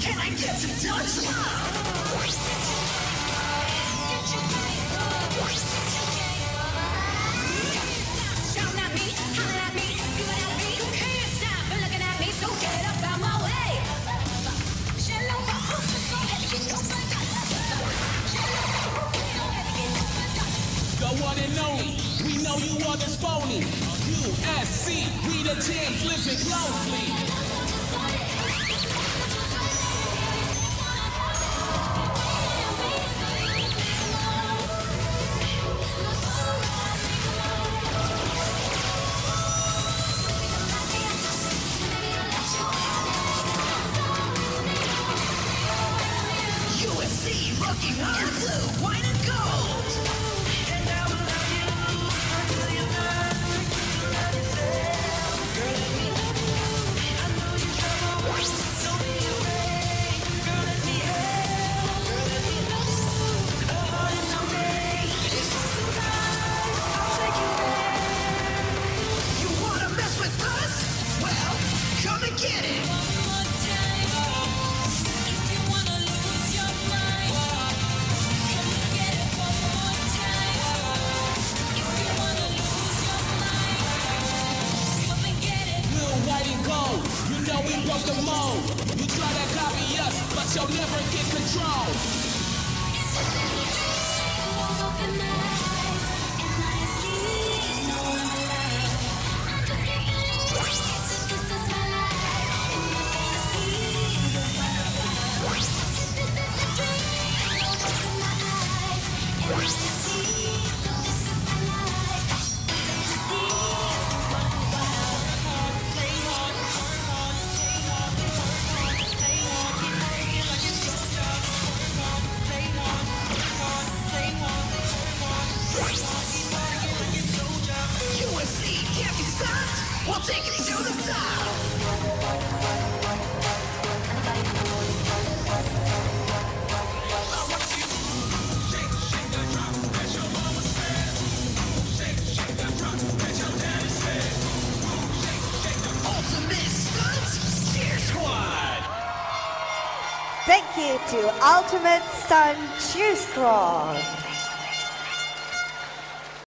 Can I get some Dutch love? Shout at me, holler at me, you at me. You can't stop looking at me, so get up out my way. The one and only, we know you others phony. USC, we the champs, listen closely. USC, rookie, one, blue, white, and gold. And I will love you until you love me. Girl, let me love you. I know you're trouble. Don't be afraid. Girl, let me help. Girl, let me love you. A heart and someday. It's time. I'll take you there. You wanna mess with us? Well, come and get it. You know we broke the mold. You try to copy us, but you'll never get control. USC can't be stopped. We'll take it to the top. Ultimate Stunt Cheer Squad. Thank you to Ultimate Stunt Cheer Squad.